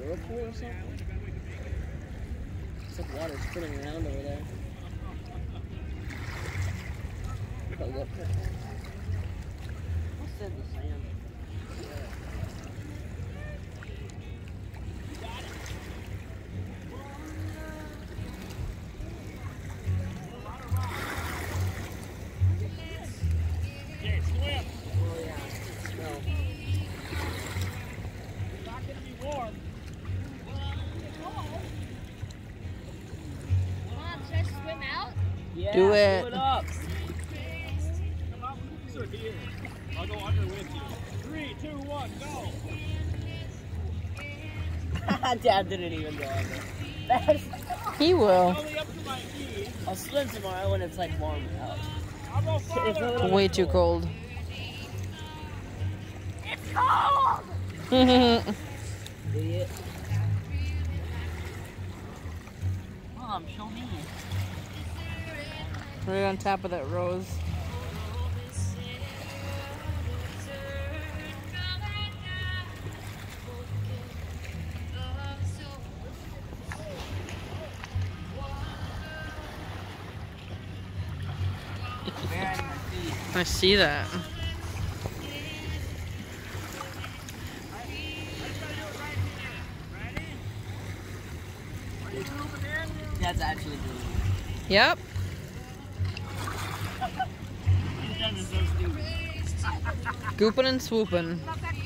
whirlpool or something? It's like water spinning around over there. Look. What's in the sand? Okay, swim. Oh yeah, it's smell. It's not going to be warm. Should I swim out? Yeah, Do it. Do it up. Come out, sir, here. I'll go under with you. 3, 2, 1, go. Dad didn't even go under. He will. It's only up to my knee. I'll swim tomorrow when it's like warm out. I'll go farther. Way too cold. It's cold! Idiot. Mom, show me. Right on top of that rose. I see that. Dad's actually doing it. Yep. He's done this so stupid. Goopin' and swoopin'.